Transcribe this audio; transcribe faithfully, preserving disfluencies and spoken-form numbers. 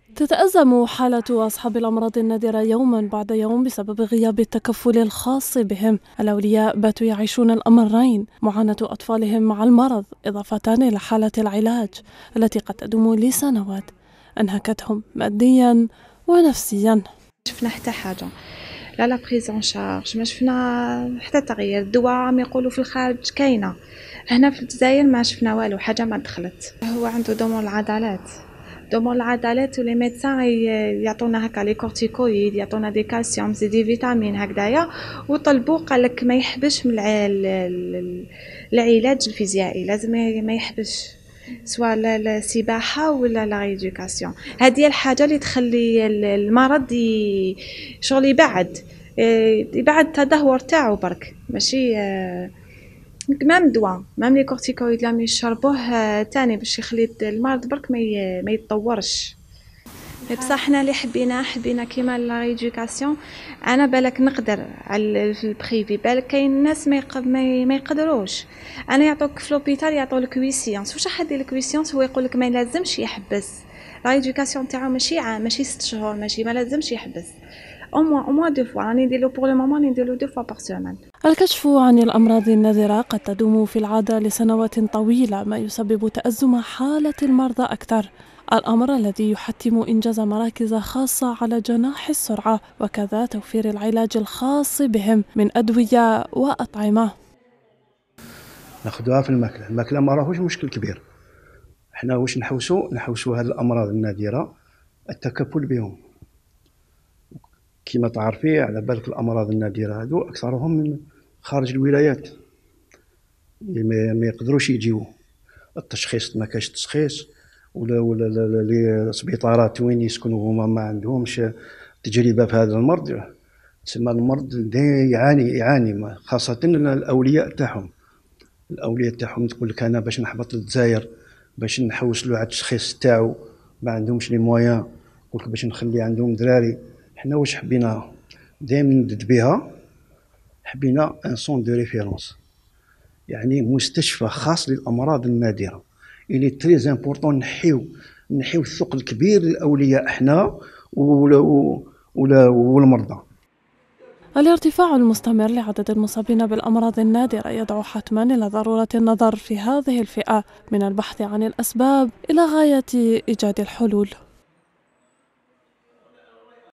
تتأزم حالة أصحاب الأمراض النادرة يوما بعد يوم بسبب غياب التكفل الخاص بهم. الأولياء باتوا يعيشون الأمرين، معاناة أطفالهم مع المرض إضافة إلى حالة العلاج التي قد تدوم لسنوات أنهكتهم ماديا ونفسيا. شفنا حتى حاجة، لا لا بريزون شارج، ما شفنا حتى تغيير. الدواء عم يقولوا في الخارج كاينة، هنا في الجزائر ما شفنا والو، حاجة ما دخلت. هو عنده ضمور العضلات، ضمور العضلات ولي ميدسان يعطونا هكا لي كورتيكويد، يعطونا دي كالسيوم زي دي فيتامين هكذايا، وطلبوا قالك ما يحبش من العلاج الفيزيائي، لازم ما يحبش سواء السباحة ولا لا ريدوكاسيون. هذه الحاجة اللي تخلي المرض شغل يبعد يبعد تدهور تاعو برك، ماشي مام دواء مام لي كورتيكويد لازم يشربوه تاني باش يخلي المرض برك ما ما يتطورش. بصح حنا اللي حبينا حبينا كيما لا ريدوكاسيون. انا بالك نقدر على في البريفي، بالك كاين الناس ما يق... ما يقدروش. انا يعطوك في لوبيتال يعطوا لك كويسيونس، واش حد لك كويسيونس هو يقول لك ما لازمش يحبس لا ريدوكاسيون تاعو، ماشي عام ماشي ست شهور، ماشي ما لازمش يحبس او موان او موان دو فوا. راني نديرلو بور لو مومون نديرلو دو فوا بار سيمين. الكشف عن الأمراض النادرة قد تدوم في العادة لسنوات طويلة، ما يسبب تأزم حالة المرضى أكثر، الأمر الذي يحتم إنجاز مراكز خاصة على جناح السرعة، وكذا توفير العلاج الخاص بهم من أدوية وأطعمة. ناخذوها في الماكلة، الماكلة ما راهوش مشكل كبير. احنا واش نحوسوا نحوسوا هذه الأمراض النادرة التكفل بهم. كما تعرفي على بالك الأمراض النادرة هذو أكثرهم من خارج الولايات، ما يقدروش يجيو التشخيص، ما كاش تشخيص، ولا ولا السبيطارات وين يسكنوا هما ما عندهمش تجربة في هذا المرض. تسمى المرض يعاني يعاني خاصة الأولياء تاعهم. الأولياء تاعهم تقول لك أنا باش نحبط للجزائر باش نحوس له على التشخيص تاعو، ما عندهمش لي مويان، يقول لك باش نخلي عندهم دراري. حنا واش حبينا دائما ندد بها، حبينا ان سون دو ريفيرونس، يعني مستشفى خاص للأمراض النادرة. إلي تري امبورطون نحيو نحيو الثقل الكبير للأولياء احنا ولا ولا والمرضى. الارتفاع المستمر لعدد المصابين بالأمراض النادرة يدعو حتما إلى ضرورة النظر في هذه الفئة، من البحث عن الأسباب إلى غاية إيجاد الحلول.